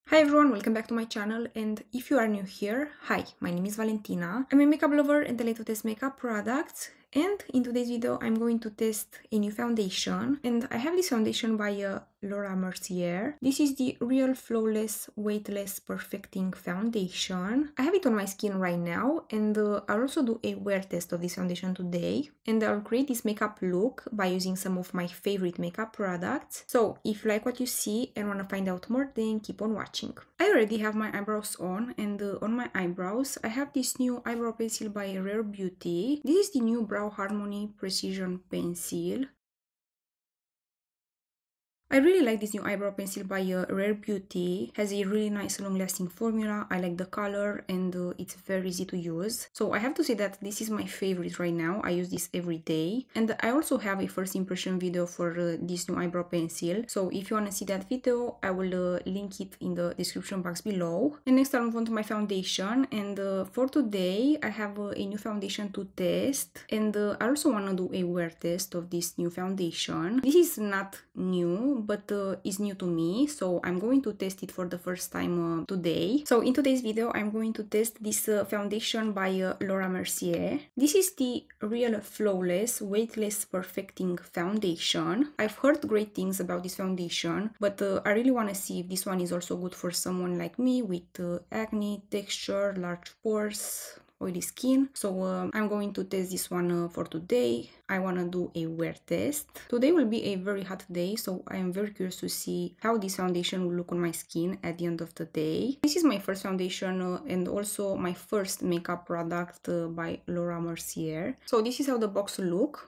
Hi everyone, welcome back to my channel, and if you are new here, hi, my name is Valentina. I'm a makeup lover and I like to test makeup products, and in today's video I'm going to test a new foundation, and I have this foundation by Laura Mercier. This is the Real Flawless Weightless Perfecting Foundation. I have it on my skin right now, and I'll also do a wear test of this foundation today, and I'll create this makeup look by using some of my favorite makeup products. So if you like what you see and want to find out more, then keep on watching. I already have my eyebrows on, and on my eyebrows I have this new eyebrow pencil by Rare Beauty. This is the new Brow Harmony Precision Pencil. I really like this new eyebrow pencil by Rare Beauty. It has a really nice long-lasting formula. I like the color, and it's very easy to use. So I have to say that this is my favorite right now. I use this every day. And I also have a first impression video for this new eyebrow pencil. So if you want to see that video, I will link it in the description box below. And next I'll move on to my foundation. And for today, I have a new foundation to test. And I also want to do a wear test of this new foundation. This is not new, but is new to me, so I'm going to test it for the first time today. So in today's video I'm going to test this foundation by Laura Mercier. This is the Real Flawless Weightless Perfecting Foundation. I've heard great things about this foundation, but I really want to see if this one is also good for someone like me with acne, texture, large pores, oily skin. So I'm going to test this one for today. I want to do a wear test. Today will be a very hot day, so I am very curious to see how this foundation will look on my skin at the end of the day. This is my first foundation and also my first makeup product by Laura Mercier. So this is how the box look.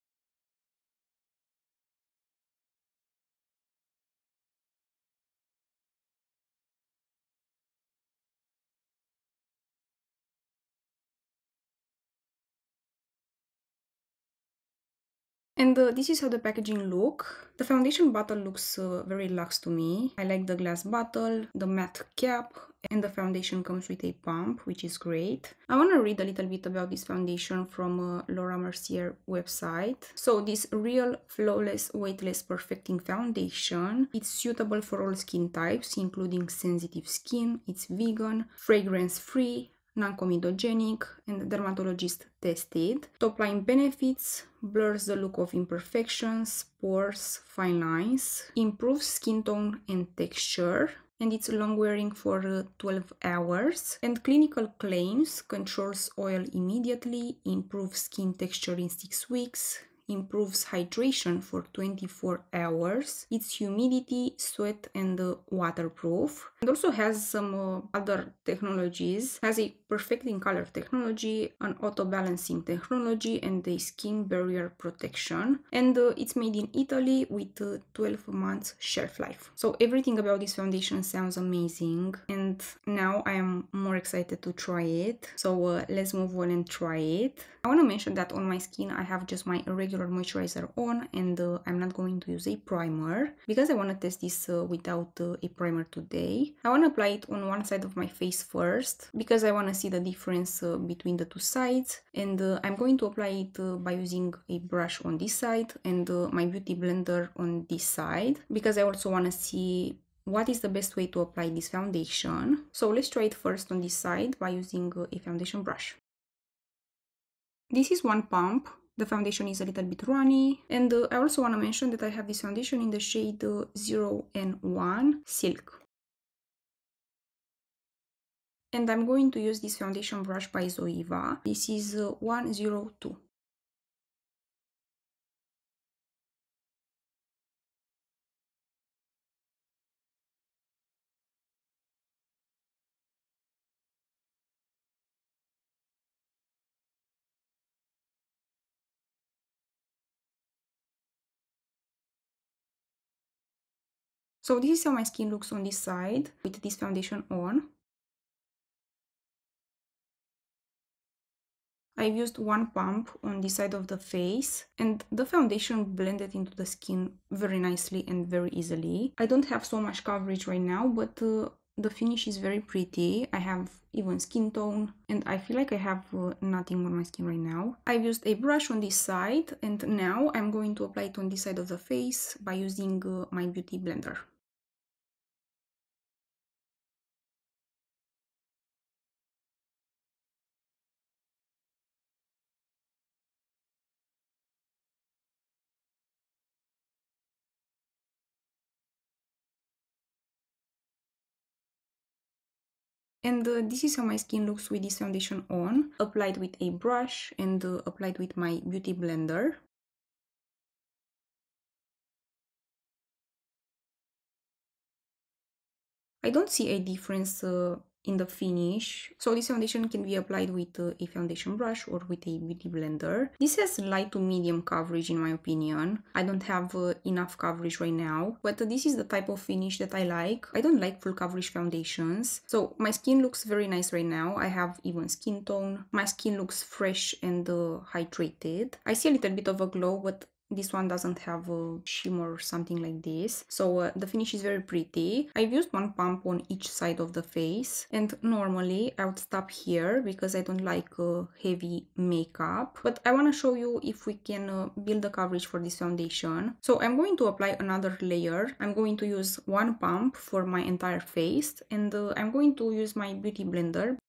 And this is how the packaging look. The foundation bottle looks very luxe to me. I like the glass bottle, the matte cap, and the foundation comes with a pump, which is great. I want to read a little bit about this foundation from Laura Mercier website. So this Real Flawless Weightless Perfecting Foundation, it's suitable for all skin types, including sensitive skin. It's vegan, fragrance-free, non-comedogenic, and dermatologist tested. Top line benefits: blurs the look of imperfections, pores, fine lines, improves skin tone and texture, and it's long wearing for 12 hours. And clinical claims: controls oil immediately, improves skin texture in 6 weeks, improves hydration for 24 hours. It's humidity, sweat, and waterproof. It also has some other technologies. Has a perfecting color technology, an auto balancing technology, and a skin barrier protection. And it's made in Italy with 12 months shelf life. So everything about this foundation sounds amazing, and now I am more excited to try it. So let's move on and try it. I want to mention that on my skin I have just my regular moisturizer on, and I'm not going to use a primer because I want to test this without a primer today. I want to apply it on one side of my face first because I want to see the difference between the two sides, and I'm going to apply it by using a brush on this side and my beauty blender on this side because I also want to see what is the best way to apply this foundation. So let's try it first on this side by using a foundation brush. This is one pump. The foundation is a little bit runny, and I also want to mention that I have this foundation in the shade 0N1 Silk. And I'm going to use this foundation brush by Zoeva. This is 102. So this is how my skin looks on this side with this foundation on. I've used one pump on this side of the face, and the foundation blended into the skin very nicely and very easily. I don't have so much coverage right now, but the finish is very pretty. I have even skin tone, and I feel like I have nothing on my skin right now. I've used a brush on this side, and now I'm going to apply it on this side of the face by using my beauty blender. And this is how my skin looks with this foundation on, applied with a brush and applied with my beauty blender. I don't see a difference in the finish. So this foundation can be applied with a foundation brush or with a beauty blender. This has light to medium coverage in my opinion. I don't have enough coverage right now, but this is the type of finish that I like. I don't like full coverage foundations. So my skin looks very nice right now. I have even skin tone. My skin looks fresh and hydrated. I see a little bit of a glow, but this one doesn't have a shimmer or something like this. So the finish is very pretty. I've used one pump on each side of the face, and normally I would stop here because I don't like heavy makeup. But I want to show you if we can build the coverage for this foundation. So I'm going to apply another layer. I'm going to use one pump for my entire face, and I'm going to use my beauty blender.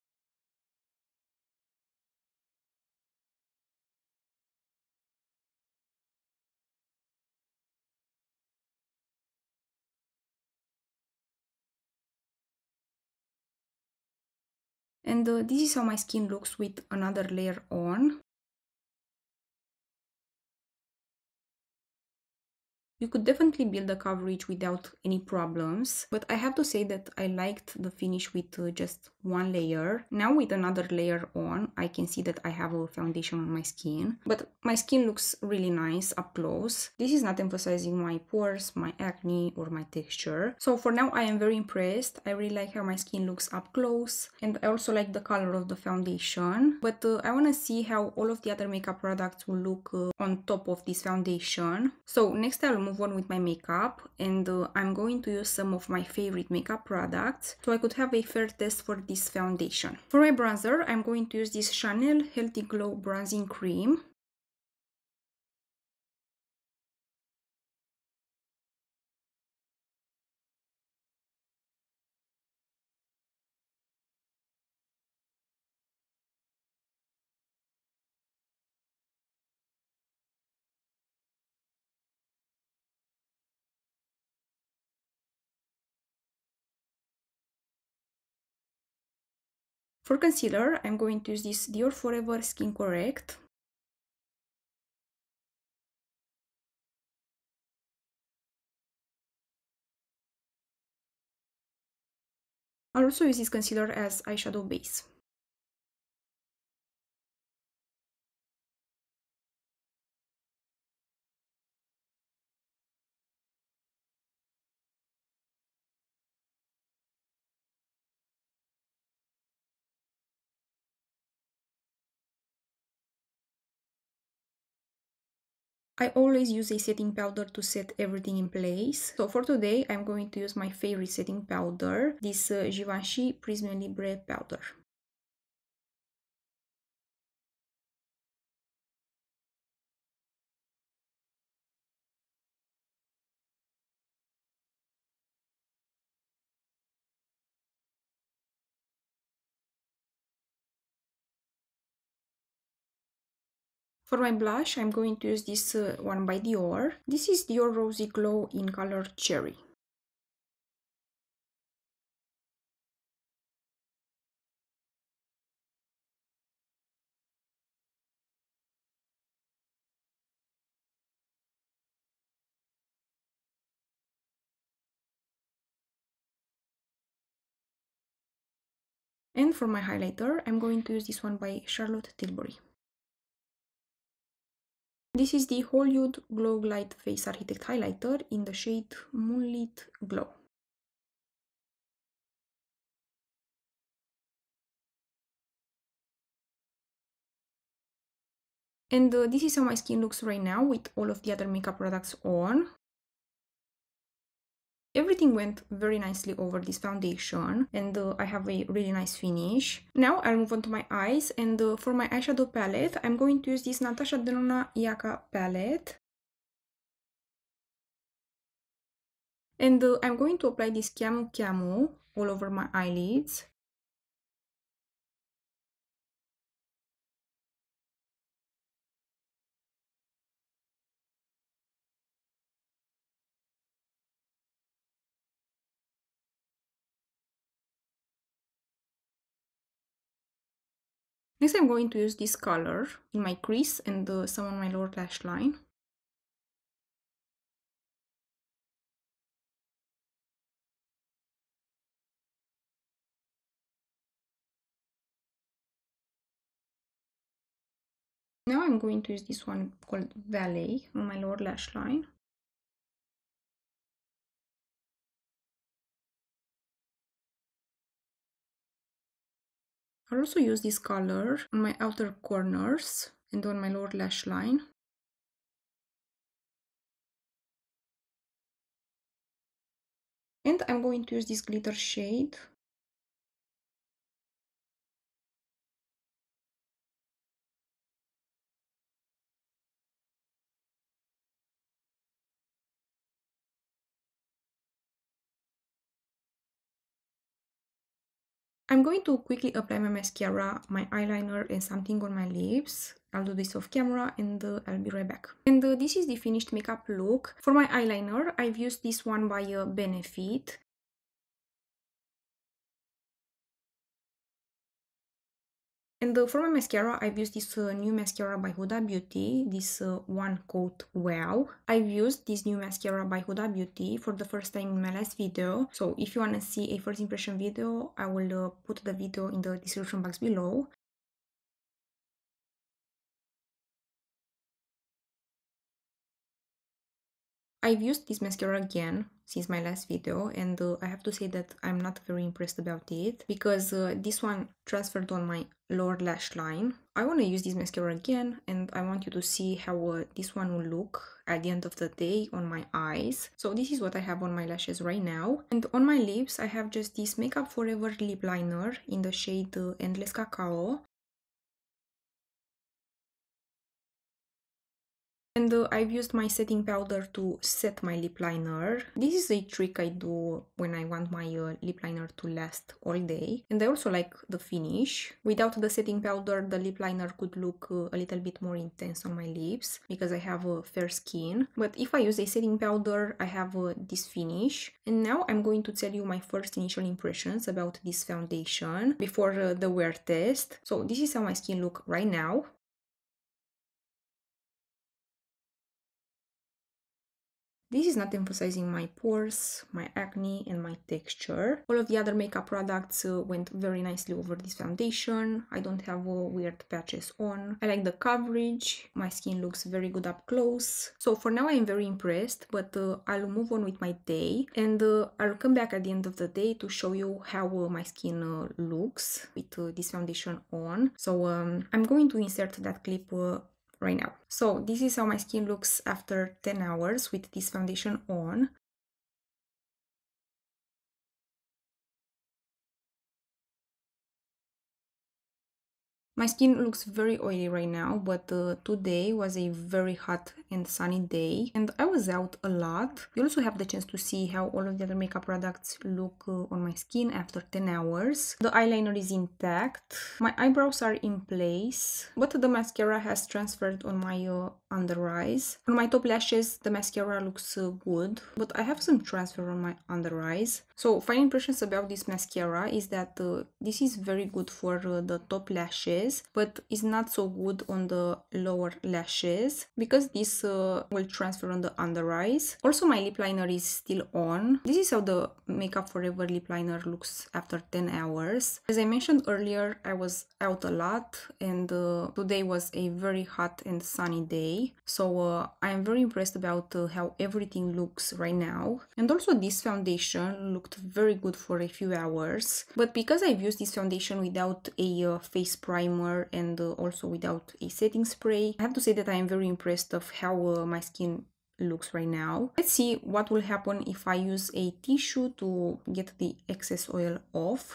And this is how my skin looks with another layer on. You could definitely build the coverage without any problems, but I have to say that I liked the finish with just one layer. Now with another layer on, I can see that I have a foundation on my skin, but my skin looks really nice up close. This is not emphasizing my pores, my acne, or my texture. So for now, I am very impressed. I really like how my skin looks up close, and I also like the color of the foundation, but I want to see how all of the other makeup products will look on top of this foundation. So next I'll move on with my makeup, and I'm going to use some of my favorite makeup products so I could have a fair test for this foundation. For my bronzer, I'm going to use this Chanel Healthy Glow Bronzing Cream. For concealer, I'm going to use this Dior Forever Skin Correct. I'll also use this concealer as eyeshadow base. I always use a setting powder to set everything in place. So for today, I'm going to use my favorite setting powder, this Givenchy Prisme Libre powder. For my blush, I'm going to use this one by Dior. This is Dior Rosy Glow in color Cherry. And for my highlighter, I'm going to use this one by Charlotte Tilbury. This is the Hollywood Glow Glide Face Architect Highlighter in the shade Moonlit Glow. And this is how my skin looks right now with all of the other makeup products on. Everything went very nicely over this foundation, and I have a really nice finish. Now I'll move on to my eyes, and for my eyeshadow palette, I'm going to use this Natasha Denona Yaka palette. And I'm going to apply this Camu Camu all over my eyelids. Next, I'm going to use this color in my crease and some on my lower lash line. Now I'm going to use this one called Ballet on my lower lash line. I'll also use this color on my outer corners and on my lower lash line. And I'm going to use this glitter shade. I'm going to quickly apply my mascara, my eyeliner and something on my lips. I'll do this off camera and I'll be right back. And this is the finished makeup look. For my eyeliner, I've used this one by Benefit. And for my mascara, I've used this new mascara by Huda Beauty, this One Coat Wow. I've used this new mascara by Huda Beauty for the first time in my last video. So if you want to see a first impression video, I will put the video in the description box below. I've used this mascara again since my last video and I have to say that I'm not very impressed about it because this one transferred on my lower lash line. I want to use this mascara again and I want you to see how this one will look at the end of the day on my eyes. So this is what I have on my lashes right now. And on my lips I have just this Makeup Forever lip liner in the shade Endless Cacao. And I've used my setting powder to set my lip liner. This is a trick I do when I want my lip liner to last all day. And I also like the finish. Without the setting powder, the lip liner could look a little bit more intense on my lips because I have fair skin. But if I use a setting powder, I have this finish. And now I'm going to tell you my first initial impressions about this foundation before the wear test. So this is how my skin looks right now. This is not emphasizing my pores, my acne, and my texture. All of the other makeup products went very nicely over this foundation. I don't have weird patches on. I like the coverage. My skin looks very good up close. So for now, I'm very impressed, but I'll move on with my day. And I'll come back at the end of the day to show you how my skin looks with this foundation on. So I'm going to insert that clip right now. So this is how my skin looks after 10 hours with this foundation on. My skin looks very oily right now, but today was a very hot and sunny day and I was out a lot. You also have the chance to see how all of the other makeup products look on my skin after 10 hours. The eyeliner is intact, my eyebrows are in place, but the mascara has transferred on my under eyes. On my top lashes, the mascara looks good, but I have some transfer on my under eyes. So final impressions about this mascara is that this is very good for the top lashes, but is not so good on the lower lashes because this will transfer on the under eyes. Also my lip liner is still on. This is how the Makeup Forever lip liner looks after 10 hours. As I mentioned earlier, I was out a lot and today was a very hot and sunny day. So I am very impressed about how everything looks right now. And also this foundation looked very good for a few hours. But because I've used this foundation without a face primer and also without a setting spray, I have to say that I am very impressed of how my skin looks right now. Let's see what will happen if I use a tissue to get the excess oil off.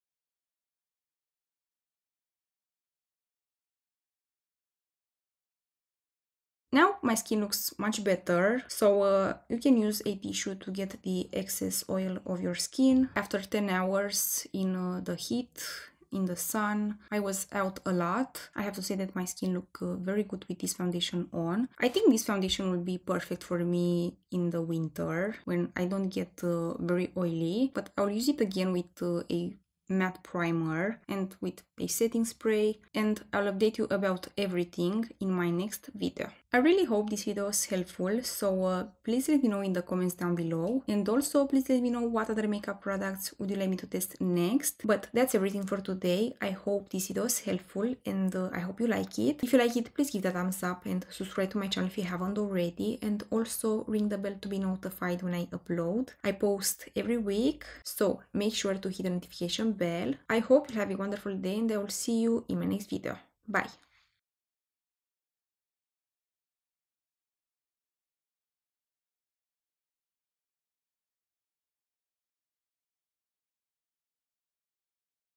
Now my skin looks much better, so you can use a tissue to get the excess oil of your skin. After 10 hours in the heat, in the sun, I was out a lot. I have to say that my skin looked very good with this foundation on. I think this foundation will be perfect for me in the winter when I don't get very oily, but I'll use it again with a matte primer and with a setting spray, and I'll update you about everything in my next video. I really hope this video was helpful, so please let me know in the comments down below, and also please let me know what other makeup products would you like me to test next. But that's everything for today. I hope this video was helpful, and I hope you like it. If you like it, please give it a thumbs up and subscribe to my channel if you haven't already, and also ring the bell to be notified when I upload. I post every week, so make sure to hit the notification bell. I hope you have a wonderful day, and I will see you in my next video. Bye!